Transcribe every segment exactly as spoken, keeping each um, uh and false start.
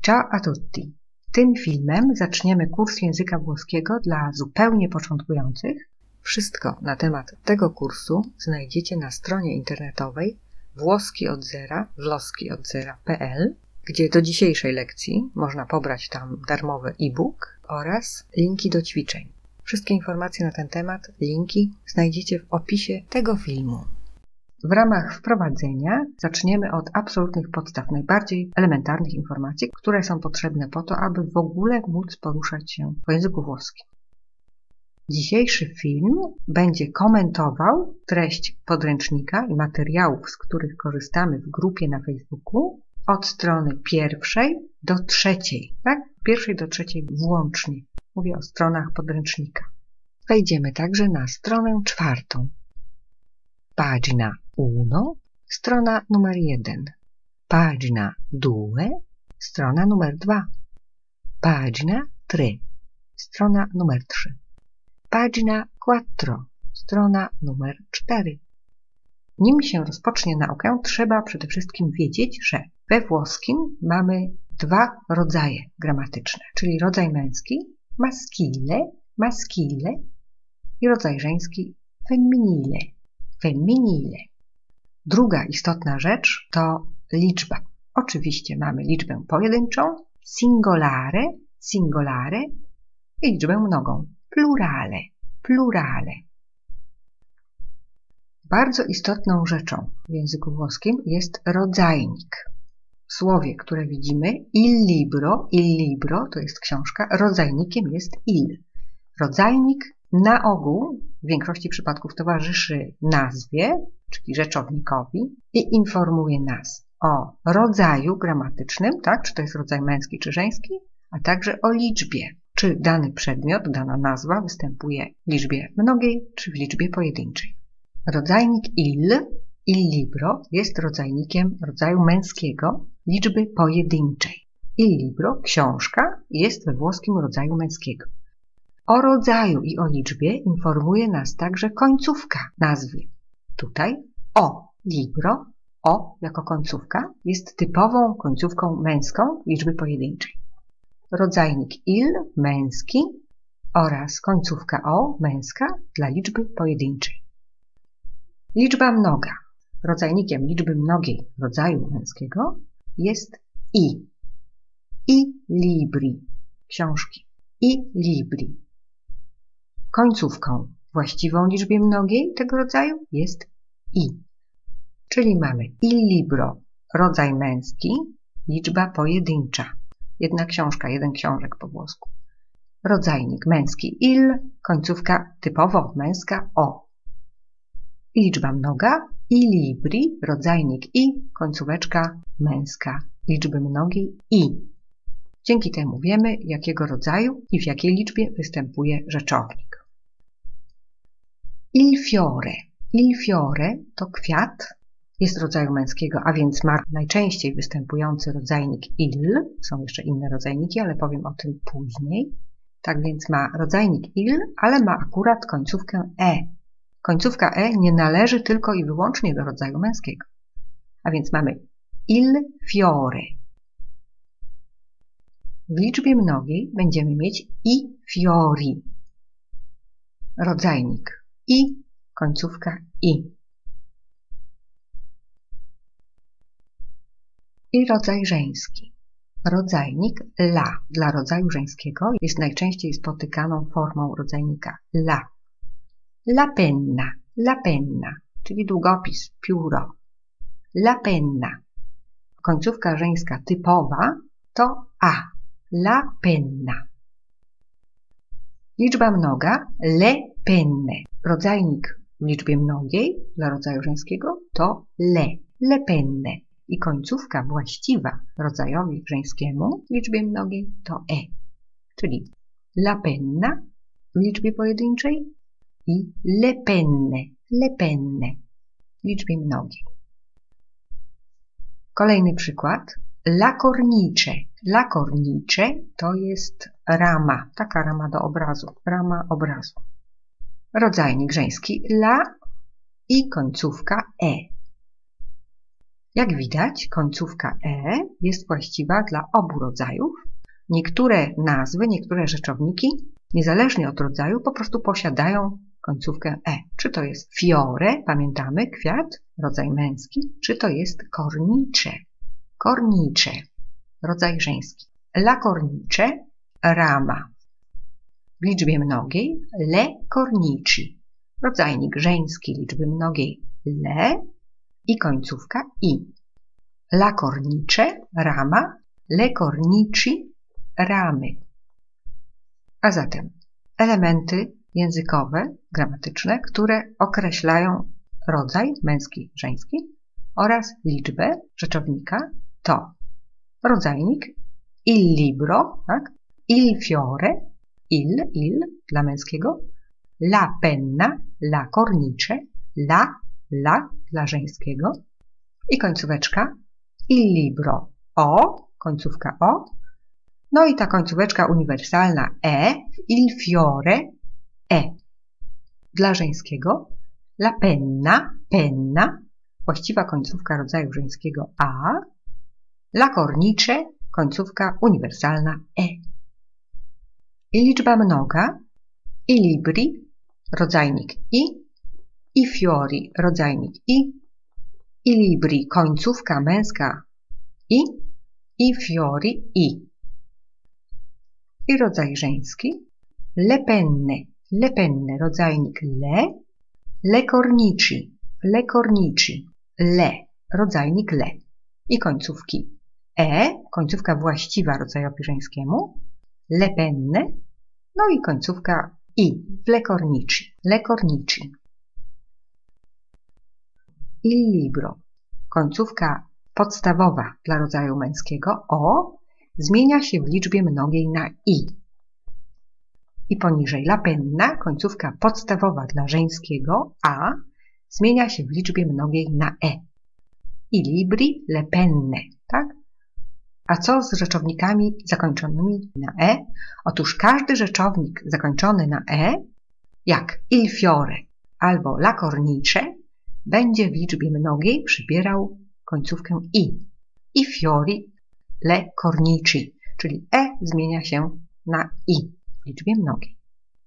Ciao a tutti! Tym filmem zaczniemy kurs języka włoskiego dla zupełnie początkujących. Wszystko na temat tego kursu znajdziecie na stronie internetowej włoski od zera, wloski od zera kropka p l, gdzie do dzisiejszej lekcji można pobrać tam darmowy e-book oraz linki do ćwiczeń. Wszystkie informacje na ten temat, linki znajdziecie w opisie tego filmu. W ramach wprowadzenia zaczniemy od absolutnych podstaw, najbardziej elementarnych informacji, które są potrzebne po to, aby w ogóle móc poruszać się po języku włoskim. Dzisiejszy film będzie komentował treść podręcznika i materiałów, z których korzystamy w grupie na Facebooku, od strony pierwszej do trzeciej, tak? Pierwszej do trzeciej włącznie. Mówię o stronach podręcznika. Wejdziemy także na stronę czwartą. Pagina uno, strona numer jeden. Pagina due, strona numer dwa. Pagina tre, strona numer trzy. Pagina quattro, strona numer cztery. Nim się rozpocznie naukę, trzeba przede wszystkim wiedzieć, że we włoskim mamy dwa rodzaje gramatyczne, czyli rodzaj męski maschile, maschile i rodzaj żeński femminile, femminile. Druga istotna rzecz to liczba. Oczywiście mamy liczbę pojedynczą, singolare, singolare i liczbę mnogą, plurale, plurale. Bardzo istotną rzeczą w języku włoskim jest rodzajnik. W słowie, które widzimy, il libro, il libro to jest książka, rodzajnikiem jest il. Rodzajnik na ogół w większości przypadków towarzyszy nazwie, czyli rzeczownikowi i informuje nas o rodzaju gramatycznym, tak, czy to jest rodzaj męski czy żeński, a także o liczbie, czy dany przedmiot, dana nazwa występuje w liczbie mnogiej czy w liczbie pojedynczej. Rodzajnik il, il libro jest rodzajnikiem rodzaju męskiego liczby pojedynczej. Il libro, książka, jest we włoskim rodzaju męskiego. O rodzaju i o liczbie informuje nas także końcówka nazwy. Tutaj o libro, o jako końcówka, jest typową końcówką męską liczby pojedynczej. Rodzajnik il, męski oraz końcówka o, męska dla liczby pojedynczej. Liczba mnoga. Rodzajnikiem liczby mnogiej rodzaju męskiego jest i. I libri, książki. I libri. Końcówką właściwą liczbie mnogiej tego rodzaju jest i. Czyli mamy il libro, rodzaj męski, liczba pojedyncza. Jedna książka, jeden książek po włosku. Rodzajnik męski il, końcówka typowo męska o. I liczba mnoga, i libri, rodzajnik i, końcóweczka męska, liczby mnogiej i. Dzięki temu wiemy, jakiego rodzaju i w jakiej liczbie występuje rzeczownik. Il fiore. Il fiore to kwiat, jest rodzaju męskiego, a więc ma najczęściej występujący rodzajnik il. Są jeszcze inne rodzajniki, ale powiem o tym później. Tak więc ma rodzajnik il, ale ma akurat końcówkę e. Końcówka e nie należy tylko i wyłącznie do rodzaju męskiego. A więc mamy il fiore. W liczbie mnogiej będziemy mieć i fiori. Rodzajnik i, końcówka i. I rodzaj żeński. Rodzajnik la dla rodzaju żeńskiego jest najczęściej spotykaną formą rodzajnika la. La penna, la penna, czyli długopis, pióro. La penna. Końcówka żeńska typowa to a. La penna. Liczba mnoga le penne. Rodzajnik w liczbie mnogiej dla rodzaju żeńskiego to le. Le penne. I końcówka właściwa rodzajowi żeńskiemu w liczbie mnogiej to e. Czyli la penna w liczbie pojedynczej i le penne, le penne w liczbie mnogiej. Kolejny przykład. La cornice. La cornice to jest rama, taka rama do obrazu, rama obrazu. Rodzajnik żeński la i końcówka e. Jak widać, końcówka e jest właściwa dla obu rodzajów. Niektóre nazwy, niektóre rzeczowniki, niezależnie od rodzaju, po prostu posiadają końcówkę e. Czy to jest fiore, pamiętamy, kwiat, rodzaj męski, czy to jest cornice, cornice, rodzaj żeński. La cornice, rama. W liczbie mnogiej le cornici, rodzajnik żeński liczby mnogiej le i końcówka i. La cornice, rama, le cornici, ramy. A zatem elementy językowe, gramatyczne, które określają rodzaj męski, żeński oraz liczbę rzeczownika to rodzajnik il libro, tak? Il fiore, il, il dla męskiego, la penna, la cornice, la, la dla żeńskiego i końcóweczka il libro, o, końcówka o, no i ta końcóweczka uniwersalna e, il fiore, e. Dla żeńskiego la penna, penna, właściwa końcówka rodzaju żeńskiego a, la cornice, końcówka uniwersalna e. I liczba mnoga, i libri, rodzajnik i, i fiori, rodzajnik i, i libri, końcówka męska i, i fiori i. I rodzaj żeński, le penne, le penne, rodzajnik le, le cornici, le cornici, le, rodzajnik le. I końcówki e, końcówka właściwa rodzajowi żeńskiemu, le penne, no i końcówka i, le cornici, le cornici. Il libro, końcówka podstawowa dla rodzaju męskiego o, zmienia się w liczbie mnogiej na i. I poniżej la penna, końcówka podstawowa dla żeńskiego a, zmienia się w liczbie mnogiej na e. I libri, le penne, tak? A co z rzeczownikami zakończonymi na e? Otóż każdy rzeczownik zakończony na e, jak il fiore albo la cornice, będzie w liczbie mnogiej przybierał końcówkę i. I fiori, le cornici, czyli e zmienia się na i w liczbie mnogiej.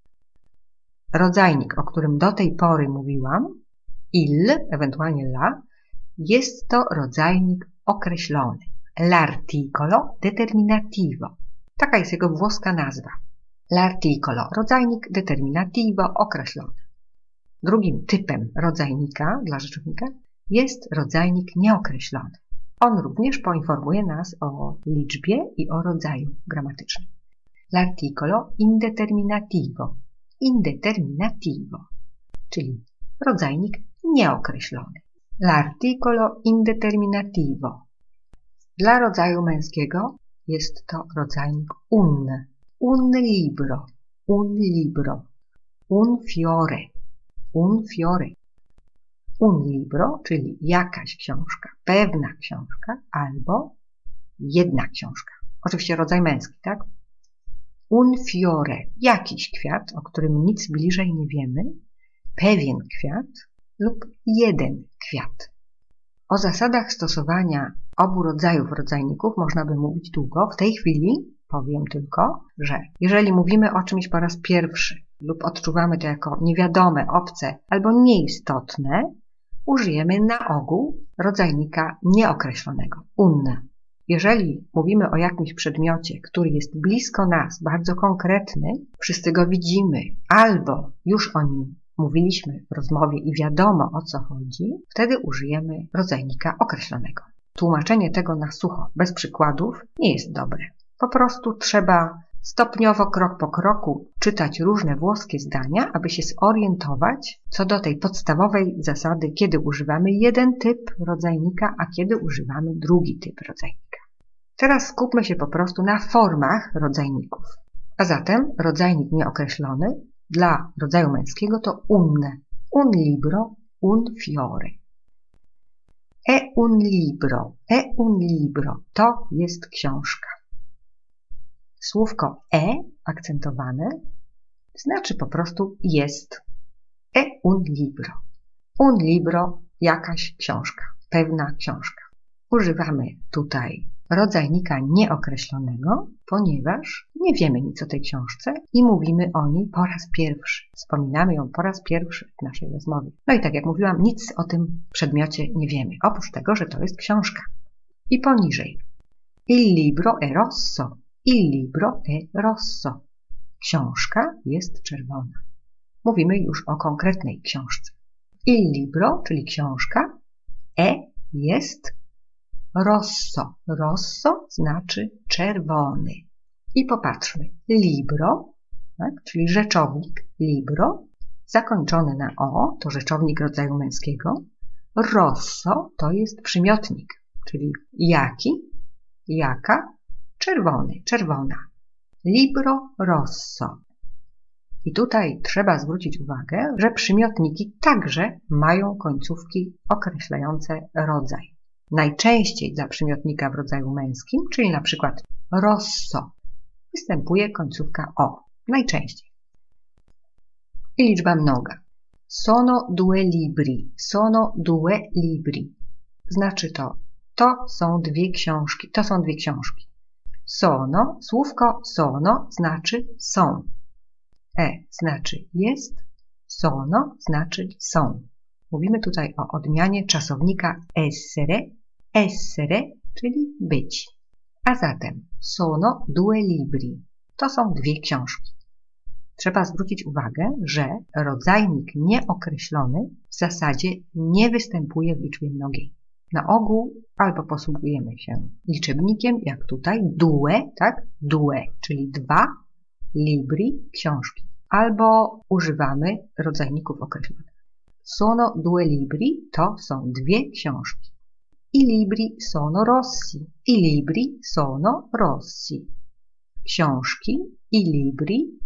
Rodzajnik, o którym do tej pory mówiłam, il, ewentualnie la, jest to rodzajnik określony. L'articolo determinativo. Taka jest jego włoska nazwa. L'articolo, rodzajnik determinativo określony. Drugim typem rodzajnika dla rzeczownika jest rodzajnik nieokreślony. On również poinformuje nas o liczbie i o rodzaju gramatycznym. L'articolo indeterminativo. Indeterminativo, czyli rodzajnik nieokreślony. L'articolo indeterminativo. Dla rodzaju męskiego jest to rodzajnik un. Un libro, un libro, un fiore, un fiore. Un libro, czyli jakaś książka, pewna książka, albo jedna książka. Oczywiście rodzaj męski, tak? Un fiore, jakiś kwiat, o którym nic bliżej nie wiemy, pewien kwiat lub jeden kwiat. O zasadach stosowania obu rodzajów rodzajników można by mówić długo. W tej chwili powiem tylko, że jeżeli mówimy o czymś po raz pierwszy lub odczuwamy to jako niewiadome, obce albo nieistotne, użyjemy na ogół rodzajnika nieokreślonego, un. Jeżeli mówimy o jakimś przedmiocie, który jest blisko nas, bardzo konkretny, wszyscy go widzimy, albo już o nim mówiliśmy w rozmowie i wiadomo o co chodzi, wtedy użyjemy rodzajnika określonego. Tłumaczenie tego na sucho, bez przykładów, nie jest dobre. Po prostu trzeba stopniowo, krok po kroku czytać różne włoskie zdania, aby się zorientować co do tej podstawowej zasady, kiedy używamy jeden typ rodzajnika, a kiedy używamy drugi typ rodzajnika. Teraz skupmy się po prostu na formach rodzajników. A zatem rodzajnik nieokreślony dla rodzaju męskiego to un. Un libro, un fiore. E un libro, e un libro to jest książka. Słówko e akcentowane znaczy po prostu jest. E un libro. Un libro, jakaś książka, pewna książka. Używamy tutaj rodzajnika nieokreślonego, ponieważ nie wiemy nic o tej książce i mówimy o niej po raz pierwszy. Wspominamy ją po raz pierwszy w naszej rozmowie. No i tak jak mówiłam, nic o tym przedmiocie nie wiemy, oprócz tego, że to jest książka. I poniżej. Il libro è rosso. Il libro è rosso. Książka jest czerwona. Mówimy już o konkretnej książce. Il libro, czyli książka, e jest rosso. Rosso znaczy czerwony. I popatrzmy. Libro, tak, czyli rzeczownik libro, zakończony na o, to rzeczownik rodzaju męskiego. Rosso to jest przymiotnik, czyli jaki, jaka, czerwony, czerwona. Libro rosso. I tutaj trzeba zwrócić uwagę, że przymiotniki także mają końcówki określające rodzaj. Najczęściej dla przymiotnika w rodzaju męskim, czyli na przykład rosso, występuje końcówka o. Najczęściej. I liczba mnoga. Sono due libri. Sono due libri. Znaczy to, to są dwie książki. To są dwie książki. Sono, słówko sono znaczy są. E znaczy jest, sono znaczy są. Mówimy tutaj o odmianie czasownika essere, essere, czyli być. A zatem sono due libri. To są dwie książki. Trzeba zwrócić uwagę, że rodzajnik nieokreślony w zasadzie nie występuje w liczbie mnogiej. Na ogół albo posługujemy się liczebnikiem, jak tutaj, due, tak? Due, czyli dwa, libri, książki. Albo używamy rodzajników określonych. Sono due libri to są dwie książki. I libri sono rossi. I libri sono rossi. Książki i libri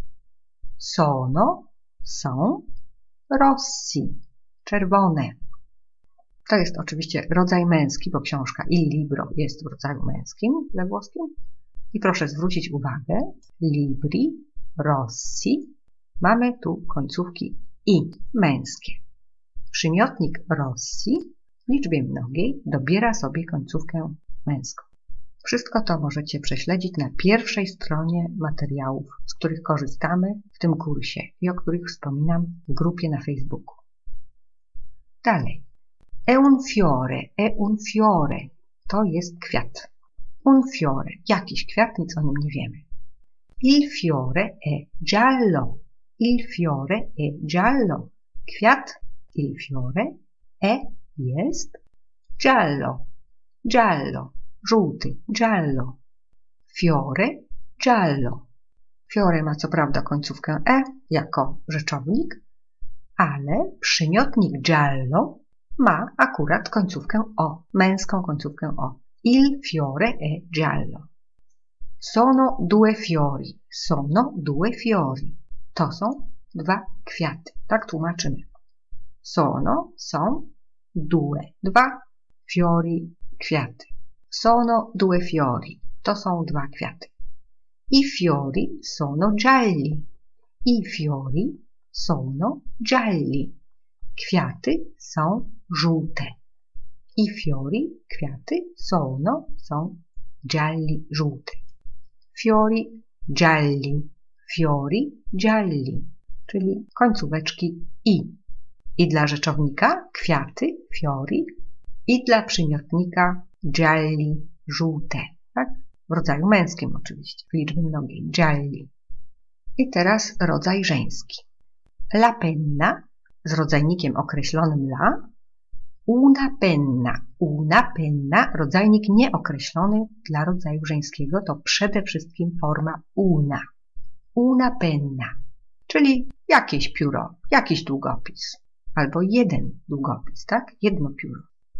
sono są rossi. Czerwone. To jest oczywiście rodzaj męski, bo książka il libro jest w rodzaju męskim we włoskim. I proszę zwrócić uwagę, libri, rossi, mamy tu końcówki i męskie. Przymiotnik rossi w liczbie mnogiej dobiera sobie końcówkę męską. Wszystko to możecie prześledzić na pierwszej stronie materiałów, z których korzystamy w tym kursie i o których wspominam w grupie na Facebooku. Dalej. È un fiore, è un fiore. To jest kwiat. Un fiore. Jakiś kwiat, nic o nim nie wiemy. Il fiore è giallo. Il fiore è giallo. Kwiat, il fiore, è, jest, giallo. Giallo. Żółty, giallo. Fiore, giallo. Fiore ma co prawda końcówkę e jako rzeczownik, ale przymiotnik giallo ma akurat końcówkę o, męską końcówkę o. Il fiore è giallo. Sono due fiori. Sono due fiori. To są dwa kwiaty. Tak tłumaczymy. Sono, są, due, dwa, fiori, kwiaty. Sono due fiori. To są dwa kwiaty. I fiori sono gialli. I fiori sono gialli. Kwiaty są żółte. I fiori, kwiaty, sono, są gialli, żółte. Fiori, gialli. Fiori, gialli. Czyli końcóweczki i. I dla rzeczownika kwiaty, fiori. I dla przymiotnika gialli, żółte. Tak? W rodzaju męskim oczywiście, w liczbie mnogiej. Gialli. I teraz rodzaj żeński. La penna z rodzajnikiem określonym la. Una penna. Una penna, rodzajnik nieokreślony dla rodzaju żeńskiego, to przede wszystkim forma una. Una penna, czyli jakieś pióro, jakiś długopis, albo jeden długopis, tak? Jedno pióro.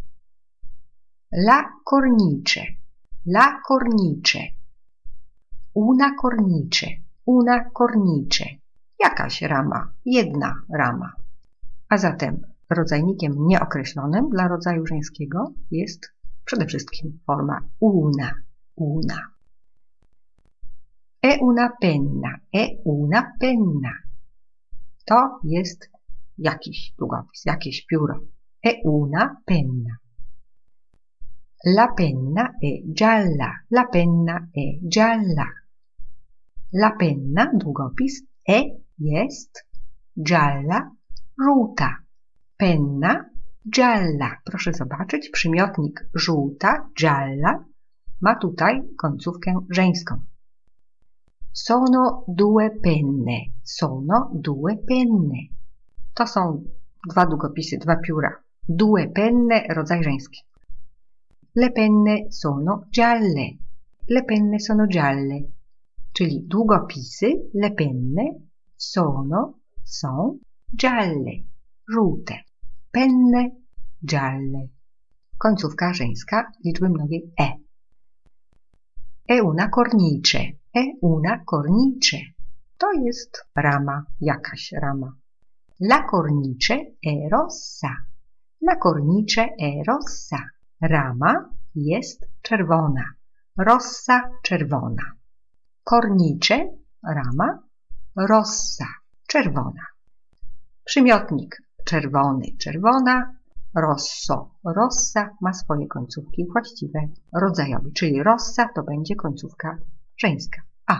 La cornice. La cornice. Una cornice. Una cornice. Jakaś rama, jedna rama. A zatem rodzajnikiem nieokreślonym dla rodzaju żeńskiego jest przede wszystkim forma una. Una. È una penna. È una penna. To jest jakiś długopis, jakieś pióro. È una penna. La penna è gialla. La penna è gialla. La penna, długopis, è, jest, gialla, żółta. Penna, gialla. Proszę zobaczyć, przymiotnik żółta, gialla, ma tutaj końcówkę żeńską. Sono due penne. Sono due penne. To są dwa długopisy, dwa pióra. Due penne, rodzaj żeński. Le penne sono gialle. Le penne sono gialle. Czyli długopisy, le penne, sono, są, gialle, żółte. Penne, gialle. Końcówka żeńska liczby mnogiej e. È una cornice. È una cornice. To jest rama, jakaś rama. La cornice è rossa. La cornice è rossa. Rama jest czerwona. Rossa, czerwona. Cornice, rama, rossa, czerwona. Przymiotnik czerwony, czerwona, rosso, rossa ma swoje końcówki właściwe rodzajowe, czyli rossa to będzie końcówka żeńska. A.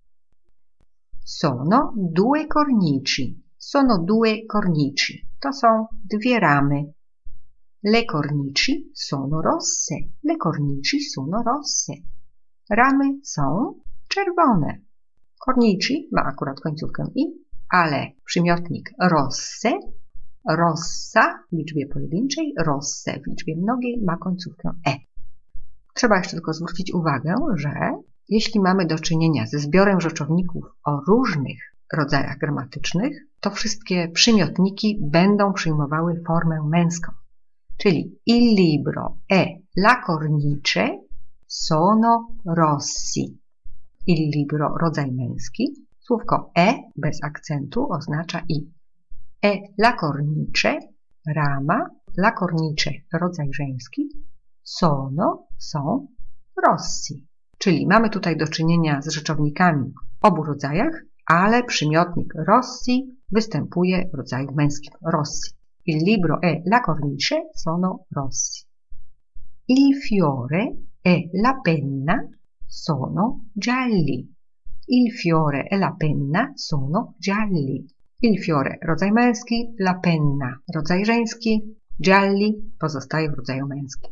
Sono due cornici. Sono due cornici. To są dwie ramy. Le cornici sono rosse. Le cornici sono rosse. Ramy są czerwone. Cornici ma akurat końcówkę i, ale przymiotnik rosse, rossa w liczbie pojedynczej, rosse w liczbie mnogiej ma końcówkę e. Trzeba jeszcze tylko zwrócić uwagę, że jeśli mamy do czynienia ze zbiorem rzeczowników o różnych rodzajach gramatycznych, to wszystkie przymiotniki będą przyjmowały formę męską. Czyli il libro e la cornice sono rossi. Il libro rodzaj męski. Słówko e bez akcentu oznacza i. E la cornice rama, la cornice rodzaj żeński, sono są rossi. Czyli mamy tutaj do czynienia z rzeczownikami w obu rodzajach, ale przymiotnik rossi występuje w rodzaju męskim. Rossi. Il libro e la cornice sono rossi. Il fiore e la penna sono gialli. Il fiore e la penna sono gialli. Il fiore rodzaj męski, la penna rodzaj żeński, gialli pozostaje w rodzaju męskim.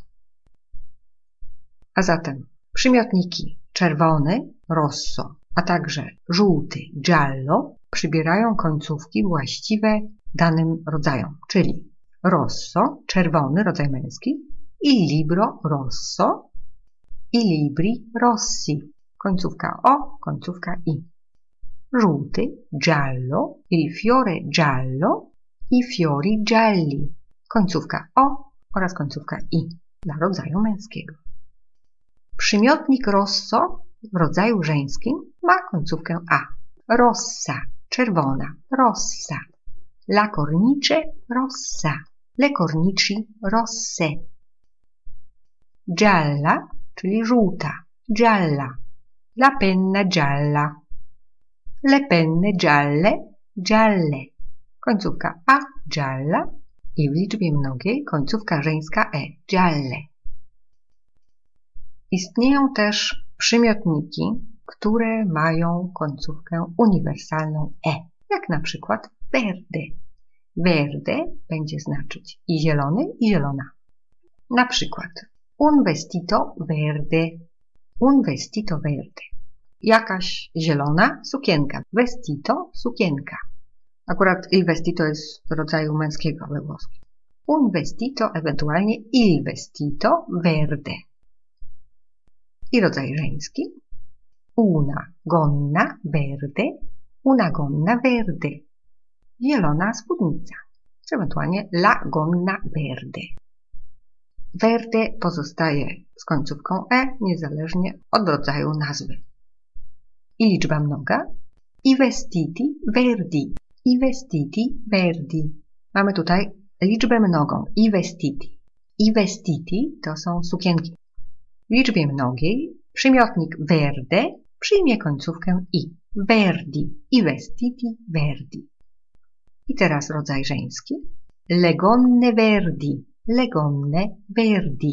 A zatem przymiotniki czerwony, rosso, a także żółty, giallo przybierają końcówki właściwe danym rodzajom, czyli rosso, czerwony, rodzaj męski, il libro rosso, i libri rossi, końcówka o, końcówka i. Żółty, giallo, il fiore giallo, i fiori gialli, końcówka o oraz końcówka i dla rodzaju męskiego. Przymiotnik rosso w rodzaju żeńskim ma końcówkę a. Rossa, czerwona, rossa. La cornice rossa. Le cornici rosse. Gialla, czyli żółta, gialla. La penna gialla. Le penne gialle, gialle. Końcówka a, gialla i w liczbie mnogiej końcówka żeńska e, gialle. Istnieją też przymiotniki, które mają końcówkę uniwersalną e, jak na przykład verde. Verde będzie znaczyć i zielony, i zielona. Na przykład un vestito verde, un vestito verde. Jakaś zielona sukienka. Vestito, sukienka. Akurat il vestito jest rodzaju męskiego we włoskim. Un vestito, ewentualnie il vestito verde. I rodzaj żeński. Una gonna verde, una gonna verde. Zielona spódnica. Ewentualnie la gonna verde. Verde pozostaje z końcówką e, niezależnie od rodzaju nazwy. I liczba mnoga. I vestiti verdi. I vestiti verdi. Mamy tutaj liczbę mnogą. I vestiti. I vestiti to są sukienki. W liczbie mnogiej przymiotnik verde przyjmie końcówkę i. Verdi. I vestiti verdi. I teraz rodzaj żeński. Le gonne verdi. Le gonne verdi.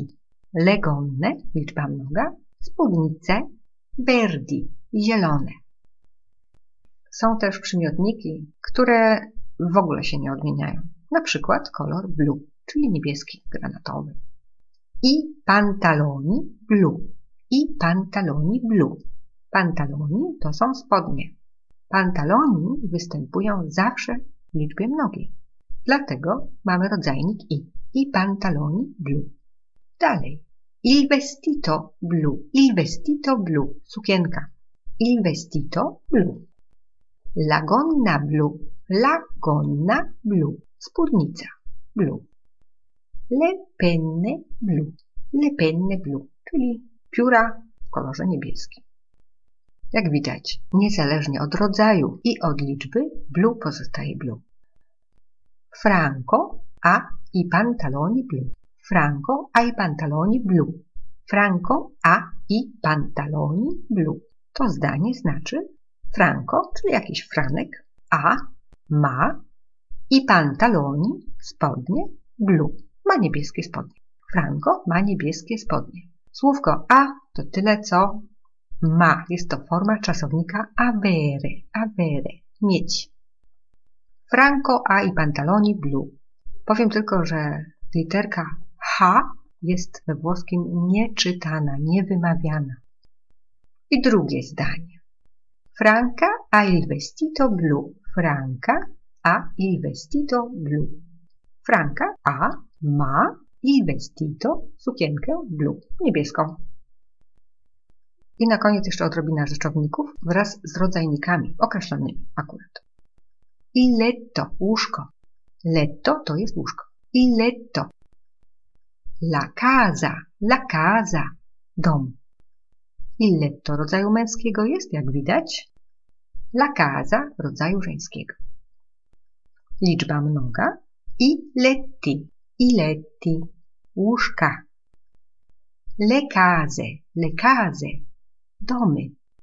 le gonne, liczba mnoga, spódnice, verdi, zielone. Są też przymiotniki, które w ogóle się nie odmieniają. Na przykład kolor blu, czyli niebieski, granatowy. I pantaloni blu. I pantaloni blu. Pantaloni to są spodnie. Pantaloni występują zawsze w liczbie mnogiej. Dlatego mamy rodzajnik i. I pantaloni blu. Dalej. Il vestito blu. Il vestito blu. Sukienka. Il vestito blu. La gonna blu. La gonna blu. Spódnica. Blu. Le penne blu. Le penne blu. Czyli pióra w kolorze niebieskim. Jak widać, niezależnie od rodzaju i od liczby, blu pozostaje blu. Franco ha i pantaloni blu. Franco ha i pantaloni blu. Franco ha i pantaloni blu. To zdanie znaczy Franco, czyli jakiś Franek, a ma i pantaloni, spodnie, blu. Ma niebieskie spodnie. Franco ma niebieskie spodnie. Słówko a to tyle co ma. Jest to forma czasownika avere. Avere. Mieć. Franco ha i pantaloni blu. Powiem tylko, że literka H jest we włoskim nieczytana, niewymawiana. I drugie zdanie. Franca ha il vestito blu. Franca ha il vestito blu. Franca ha, ma il vestito, sukienkę blu, niebieską. I na koniec jeszcze odrobina rzeczowników wraz z rodzajnikami określonymi akurat. Il letto, łóżko. Letto to jest łóżko. Il letto. La casa, la casa, dom. Il letto rodzaju męskiego jest, jak widać. La casa rodzaju żeńskiego. Liczba mnoga. I letti, i letti, łóżka. Le case, le case, domy.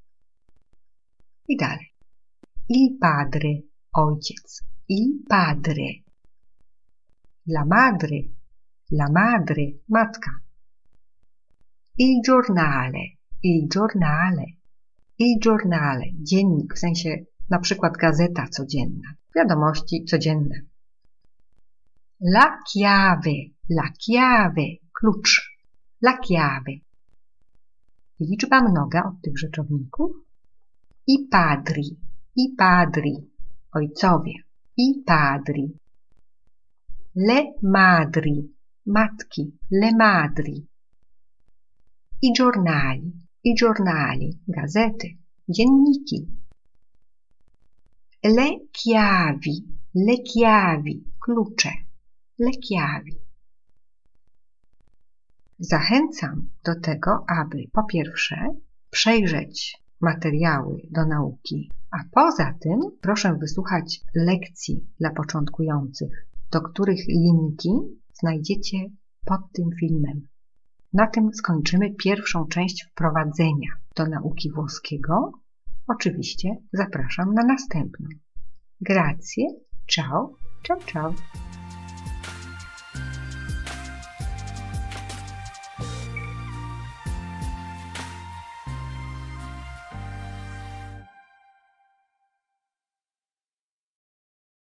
I dalej. Il padre, ojciec. Il padre. La madre, la madre, matka. Il giornale, il giornale. Il giornale, dziennik, w sensie na przykład gazeta codzienna. Wiadomości codzienne. La chiave, la chiave, klucz. La chiave. Liczba mnoga od tych rzeczowników. I padri, i padri, ojcowie. I padri. Le madri, matki. Le madri. I giornali, i giornali, gazety, dzienniki. Le chiavi, le chiavi, klucze. Le chiavi. Zachęcam do tego, aby po pierwsze przejrzeć materiały do nauki, a poza tym proszę wysłuchać lekcji dla początkujących, do których linki znajdziecie pod tym filmem. Na tym skończymy pierwszą część wprowadzenia do nauki włoskiego. Oczywiście zapraszam na następną. Grazie, ciao, ciao, ciao.